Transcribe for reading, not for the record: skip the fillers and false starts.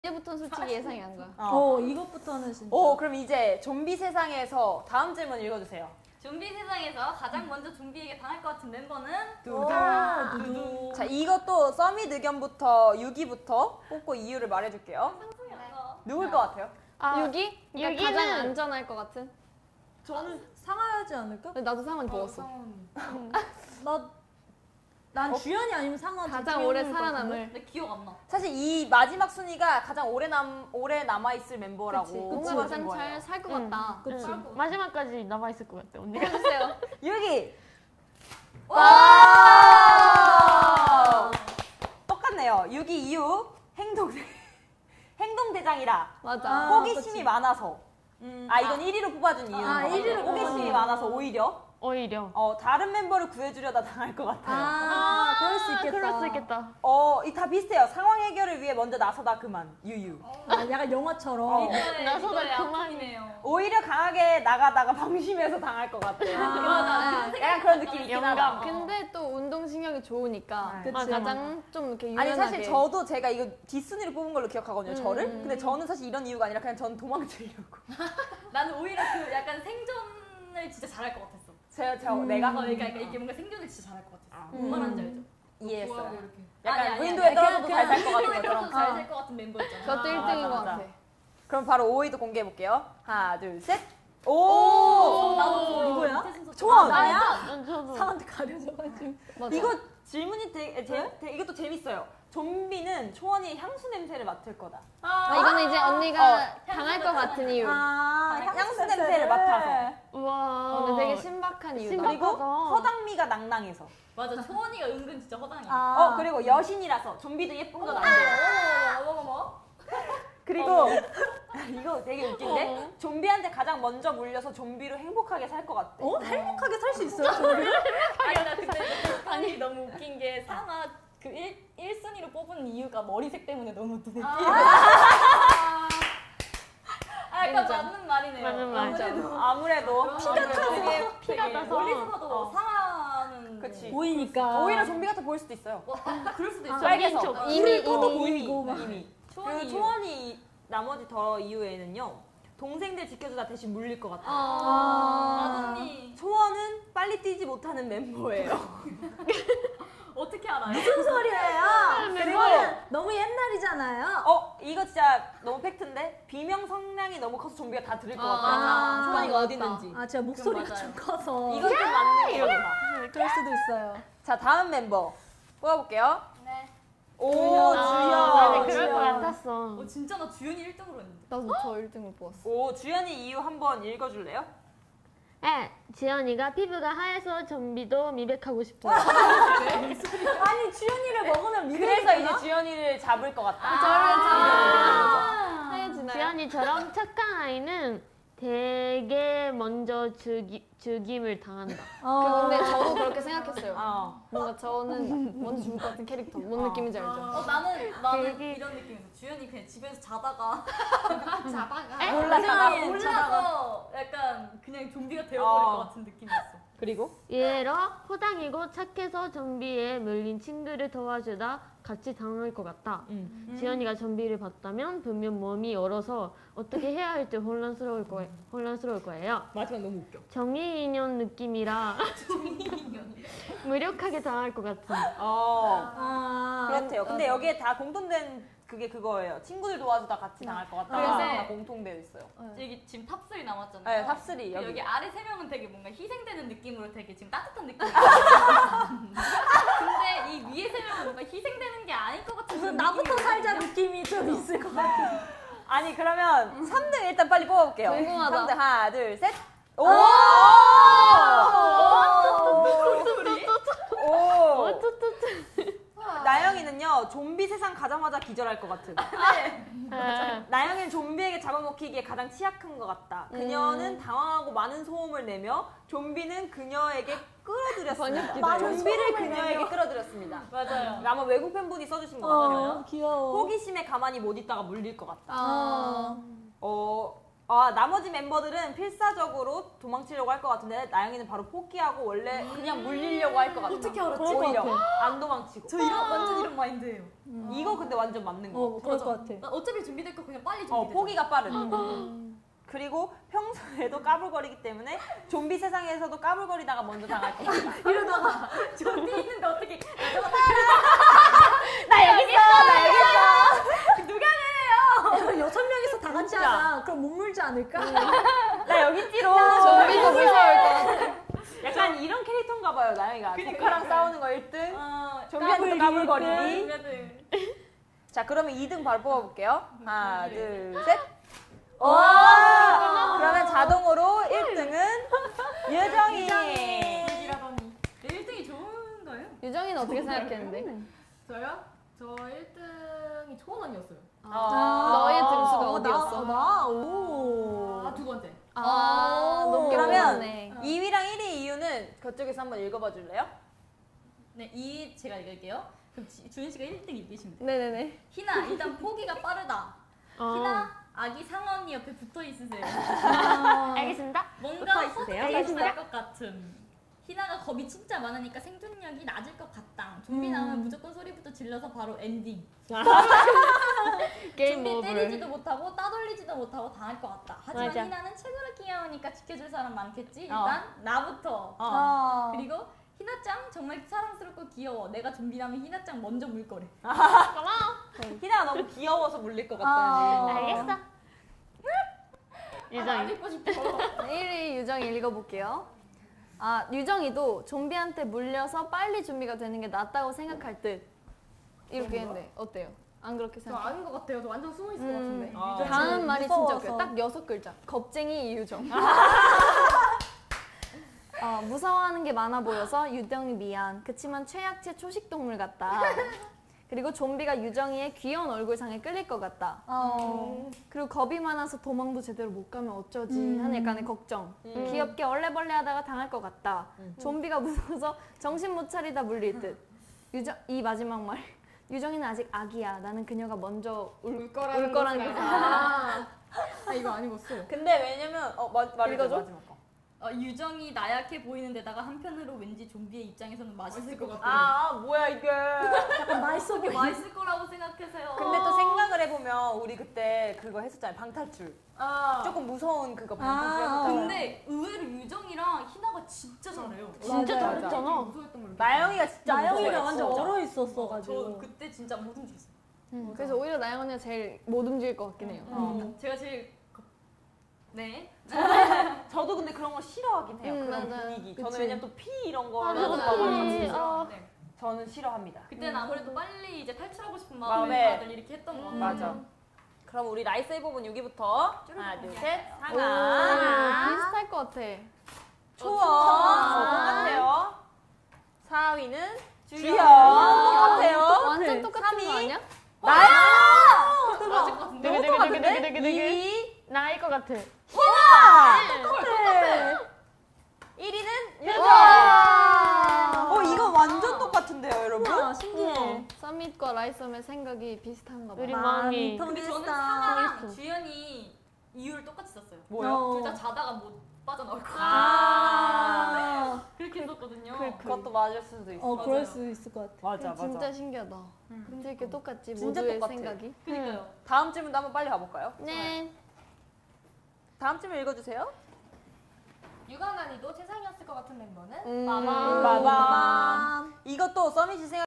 이제부터는 솔직히 예상이 안 가. 이것부터는 진짜. 그럼 이제 좀비 세상에서 다음 질문 읽어주세요. 좀비 세상에서 가장 먼저 좀비에게 당할 것 같은 멤버는? 두두. 자, 이것도 써밋 의견부터 6위부터 뽑고 이유를 말해줄게요. 누굴 것 같아요? 6위? 그러니까 가장 안전할 것 같은? 저는 상하지 않을까? 나도 상원 먹었어. 난 주연이 아니면 상하. 가장 오래 살아남을. 근데 기억 안 나. 사실 이 마지막 순위가 가장 오래 남아있을 멤버라고 뭔가 뽑아준 가장 거예요. 잘 살 것 같다. 그치. 마지막까지 남아있을 것 같아, 언니가. 해주세요. 6위! 와! 똑같네요. 6위 이유 행동대장이라. 맞아. 호기심이 많아서. 이건 1위로 뽑아준 이유. 1위로 호기심이 많아서 오히려 다른 멤버를 구해주려다 당할 것 같아요. 그럴 수 있겠다. 그럴 수 있겠다. 다 비슷해요. 상황 해결을 위해 먼저 나서다 그만. 유유. 약간 영화처럼. 나서다 그만이네요. 오히려 강하게 나가다가 방심해서 당할 것 같아요. 맞아. 약간 그런 느낌이 있긴 하다. 근데 또 운동신경이 좋으니까 그치. 가장 좀 이렇게 유연하게. 아니 사실 저도 제가 이거 뒷순위로 뽑은 걸로 기억하거든요. 저를. 근데 저는 사실 이런 이유가 아니라 그냥 전 도망치려고. 나는 오히려 그 약간 생존을 진짜 잘할 것 같았어. 내가 그러니까 이게 뭔가 생존을 진짜 잘할 것 같았어. 뭔 말하는지 알죠? 이해했어요. 이렇게. 약간 무인도에 떨어져도 잘 살 것 같은 무인도에 것처럼. 떨어져도 잘 살 것 같은 멤버 있잖아. 그것도 1등인 것 맞아. 같아. 그럼 바로 5위도 공개해 볼게요. 하나, 둘, 셋. 오! 나도 누구야? 초원. 난 저도. 상한테 가려져가지고. 맞아. 이거 질문이 이것도 재밌어요. 좀비는 초원이 향수 냄새를 맡을 거다. 이거는 이제 언니가 당할 것 같은 이유. 향수 냄새를 맡아서. 우와. 근데 되게 신박한 이유다. 그리고 허당미가 낭낭해서. 맞아. 초원이가 은근 진짜 허당해. 그리고 여신이라서 좀비도 예쁜 건 안 돼요. 뭐? 그리고 이거 되게 웃긴데 좀비한테 가장 먼저 물려서 좀비로 행복하게 살 것 같대. 행복하게 살 수 있어요, 저를? 아니 나 근데 아니 너무 웃긴 게 상아 그 1순위로 뽑은 이유가 머리색 때문에 너무 눈에 띄어. 약간 맞는 말이네요. 맞는 말. 아무래도 피가 나서. 멀리서 봐도 상아는 그치. 보이니까. 오히려 좀비 같아 보일 수도 있어요. 그럴 수도 있어. 빨개서 이미 보이고 막. 이미. 초원이 그리고 초원이 나머지 더 이유에는요. 동생들 지켜주다 대신 물릴 것 같아요. 아언니 초원은 빨리 뛰지 못하는 멤버예요. 어떻게 알아요? 무슨 소리예요? 그리고 너무 옛날이잖아요. 이거 진짜 너무 팩트인데 비명 성량이 너무 커서 좀비가 다 들을 것 같아요. 초원이가 어디 있는지. 제가 목소리가 맞아요. 좀 커서. 이건 좀 맞는 거다. 그럴 수도 있어요. 자, 다음 멤버 뽑아볼게요. 네. 오, 그럴 주연. 것 같았어. 진짜 나 주연이 1등으로 했는데. 나도 저 1등을 뽑았어. 오, 주연이 이유 한번 읽어줄래요? 네, 지연이가 피부가 하얘서 좀비도 미백하고 싶어요. 아니, 주연이를 먹으면 그래서 이제 주연이를 잡을 것 같다. 하얘지나요? 지연이처럼 착한 아이는 되게 먼저 죽임을 당한다. 근데 저도 그렇게 생각했어요. 어. 뭔가 저는 먼저 죽을 것 같은 캐릭터. 뭔 느낌인지 알죠? 나는 되게- 이런 느낌이었어. 주연이 그냥 집에서 자다가 올라서 약간 그냥 좀비가 되어버릴 것 같은 느낌이었어. 그리고? 예로 호당이고 착해서 좀비에 물린 친구를 도와주다 같이 당할 것 같다. 지연이가 좀비를 봤다면 분명 몸이 얼어서 어떻게 해야 할지 혼란스러울 거예요. 마지막 너무 웃겨. 정의 인연 느낌이라 무력하게 당할 것 같아. 그렇대요. 근데 여기에 다 공통된 그게 그거예요. 친구들 도와주다 같이 당할 것 같다. 그래서- 다 공통되어 있어요. 여기 지금 탑3 남았잖아요. 네, 탑3 여기. 여기 아래 3명은 되게 뭔가 희생되는 느낌으로 되게 지금 따뜻한 느낌이 근데 이 위에 3명은 뭔가 희생되는 게 아닐 것 같은 무슨 그런 나부터 느낌이 살자 있거든요. 느낌이 좀 있을 것 같아. 아니 그러면 3등 일단 빨리 뽑아볼게요. 궁금하다. 3등 하나, 둘, 셋. 오! 오! 나영이는요 좀비 세상 가자마자 기절할 것 같은. 나영이는 좀비에게 잡아먹히기에 가장 취약한 것 같다. 그녀는 당황하고 많은 소음을 내며 좀비는 그녀에게 끌어들였습니다. 번역기다. 좀비를 그녀에게 끌어들였습니다. 맞아요. 아마 외국 팬분이 써주신 것 같아요. 귀여워. 호기심에 가만히 못 있다가 물릴 것 같다. 나머지 멤버들은 필사적으로 도망치려고 할 것 같은데 나영이는 바로 포기하고 원래 그냥 물리려고 할 것 같아. 어떻게 알았지? 오히려 안 도망치고. 저 완전 이런 마인드예요. 이거 근데 완전 맞는 거. 그럴 것 같아. 나 어차피 준비될 거 그냥 빨리 준비되잖아. 포기가 빠른. 그리고 평소에도 까불거리기 때문에 좀비 세상에서도 까불거리다가 먼저 당할 것 같아. 이러다가 좀비 있는데 어떻게 나 여기 있어! 나 여기 있어! 누가 내래요? 6명이서 다 같이 하자. 그럼 못 물지 않을까? 나 여기 있지로! 좀비도 무서울 것 같아. 약간 이런 캐릭터인가 봐요, 나영이가. 조카랑 싸우는 거 1등, 좀비한테 까불기 까불거리기. 자, 그러면 2등 바로 뽑아볼게요. 하나, 둘, 셋. 오! 그러면 자동으로 1등은 유정이. 이라더니 1등이 좋은가요? 유정이는 어떻게 생각했는데? 저요? 저 1등이 초원언니였어요. 너의 등수가 어디였어? 오. 두 번째. 높게 그러면 뽑았네. 2위랑 1위 이유는 그쪽에서 한번 읽어봐 줄래요? 네, 제가 읽을게요. 그럼 주인 씨가 1등 읽으시면 돼요. 네네네. 희나, 일단 포기가 빠르다. 희나, 아기 상어 언니 옆에 붙어 있으세요. 알겠습니다. 뭔가 붙어 있으세요? 헛될 것 같음. 희나가 겁이 진짜 많으니까 생존력이 낮을 것 같다. 좀비 나오면 무조건 소리부터 질러서 바로 엔딩. 게임 좀비 오버. 때리지도 못하고 따돌리지도 못하고 당할 것 같다. 하지만 맞아. 희나는 최고로 귀여우니까 지켜줄 사람 많겠지. 일단 나부터. 그리고 희나짱 정말 사랑스럽고 귀여워. 내가 좀비라면 희나짱 먼저 물 거래. 희나가 너무 귀여워서 물릴 것 같다는 알겠어. 유정이. 읽고 싶어. 1위 유정이 읽어볼게요. 유정이도 좀비한테 물려서 빨리 준비가 되는 게 낫다고 생각할 듯. 이렇게 했는데 어때요? 안 그렇게 저 생각해요? 아닌 것 같아요. 저 완전 숨어 있을 것 같은데. 다음 말이 무서워서. 진짜 웃겨요. 딱 6글자. 겁쟁이 유정. 무서워하는 게 많아 보여서 유정이 미안. 그치만 최약체 초식동물 같다. 그리고 좀비가 유정이의 귀여운 얼굴상에 끌릴 것 같다. 그리고 겁이 많아서 도망도 제대로 못 가면 어쩌지 하는 약간의 걱정. 귀엽게 얼레벌레 하다가 당할 것 같다. 좀비가 무서워서 정신 못 차리다 물릴 듯. 이 마지막 말. 유정이는 아직 아기야. 나는 그녀가 먼저 울 거라는 거. 이거 아니었어. 근데 왜냐면 말해줘 읽어줘? 마지막 거. 유정이 나약해 보이는 데다가 한편으로 왠지 좀비의 입장에서는 맛있을 것 같아요. 아 뭐야 이게. 약간 맛있어 보이. 맛있을 거라고 생각해서요. 근데 또 생각을 해보면 우리 그때 그거 했었잖아요. 방탈출. 조금 무서운 그거 방탈출. 근데 의외로 유정이랑 희나가 진짜 잘해요. 진짜 맞아요. 잘했잖아. 무서웠던 걸로. 나영이가 진짜 나영이가 무서워요, 완전 진짜. 얼어 있었어가지고. 저 그때 진짜 못 움직였어요. 그래서 오히려 나영 언니가 제일 못 움직일 것 같긴 해요. 제가 제일 네. 저도 근데 그런 거 싫어하긴 해요. 그런 맞아요. 분위기. 그치. 저는 왜냐면 또 피 이런 거 맞아. 네. 저는 싫어합니다. 그때는 아무래도 빨리 이제 탈출하고 싶은 마음에. 마음에 다들 이렇게 했던 것 같아요. 맞아. 그럼 우리 라이세이버분 6위부터 하나, 둘, 셋, 오, 상아, 비슷할 것 같아. 초원, 초원. 똑같아요. 4위는 주연, 주연. 똑같아요. 완전 똑같은 거 3위 아니야? 나요. 맞을 것 같은데. 너무 똑같은데? 되게 2위 나일 것 같아. 똑같아. 1위는 유정. 와. 이거 완전 똑같은데요, 여러분? 우와, 신기해. 서밋과 라이썸의 생각이 비슷한가 봐. 우리 마음이. 근데 저는 비슷한. 상아랑 주연이 이유를 똑같이 썼어요. 뭐요? 둘 다 자다가 못 빠져나올 것 같아. 아. 그렇게 썼거든요. 그것도 맞을 수도 있어. 그럴 맞아요. 수 있을 것 같아. 맞아, 진짜 신기하다. 근데 이렇게 똑같지 진짜 모두의 똑같아. 생각이. 그러니까요. 다음 질문도 한번 빨리 가볼까요? 네. 다음 질문 읽어주세요. 유관한이도 최상이었을 것 같은 멤버는? 빠밤. 빠밤. 이것도 서밋이 생각